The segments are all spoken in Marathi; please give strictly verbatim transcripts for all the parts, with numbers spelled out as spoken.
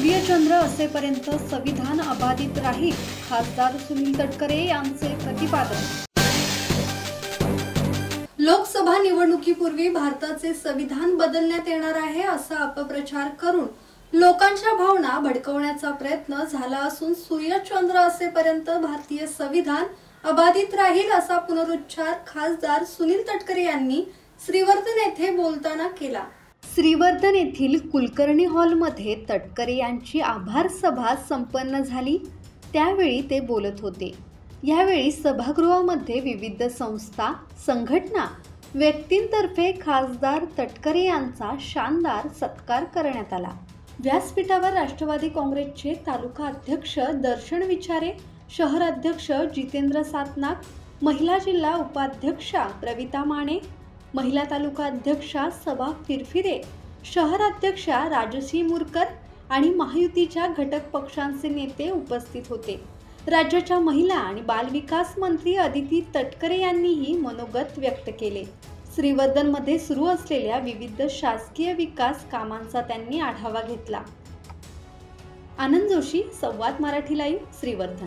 सूर्यचंद्र असेपर्यंत संविधान अबाधित राहील, खासदार सुनील तटकरे यांचे प्रतिपादन। लोकसभा निवडणुकीपूर्वी भारताचे संविधान बदलण्यात येणार आहे असा अपप्रचार करून लोकांच्या भावना भडकवण्याचा प्रयत्न झाला असून सूर्यचंद्र असेपर्यंत भारतीय संविधान अबाधित राहील असा पुनरुच्चार खासदार सुनील तटकरे यांनी श्रीवर्धन येथे बोलताना केला। श्रीवर्धन येथील कुलकर्णी हॉलमध्ये तटकरे यांची आभार सभा संपन्न झाली, त्यावेळी ते बोलत होते। यावेळी सभागृहामध्ये विविध संस्था, संघटना, व्यक्तींतर्फे खासदार तटकरे यांचा शानदार सत्कार करण्यात आला। व्यासपीठावर राष्ट्रवादी काँग्रेसचे तालुका अध्यक्ष दर्शन विचारे, शहर अध्यक्ष जितेंद्र सातनाक, महिला जिल्हा उपाध्यक्षा प्रविता माने, महिला तालुका अध्यक्षा सभा फिरफिरे, शहर अध्यक्षा राजश्री मुरकर आणि महायुतीच्या घटक पक्षांचे नेते उपस्थित होते। राज्याच्या महिला आणि बालविकास मंत्री अदिती तटकरे यांनीही मनोगत व्यक्त केले। श्रीवर्धनमध्ये सुरू असलेल्या विविध शासकीय विकास कामांचा त्यांनी आढावा घेतला। आनंद जोशी, संवाद मराठी लाईव्ह, श्रीवर्धन।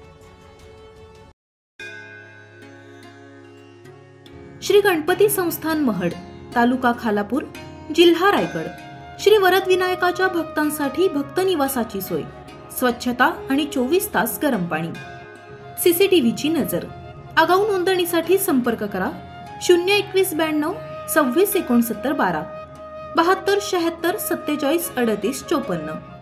श्री गणपती संस्थान महड, तालुका खालापूर, जिल्हा रायगड। श्री वरद विनायकाच्या भक्तांसाठी भक्त निवासाची सोय, स्वच्छता आणि चोवीस तास गरम पाणी, सीसीटीव्हीची नजर। आगाऊ नोंदणीसाठी संपर्क करा शून्य एकवीस ब्याण्णव सव्वीस एकोणसत्तर बारा बहात्तर शहात्तर सत्तेचाळीस अडतीस चोपन्न।